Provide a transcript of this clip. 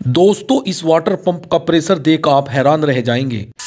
दोस्तों इस water pump का प्रेशर देख आप हैरान रह जाएंगे।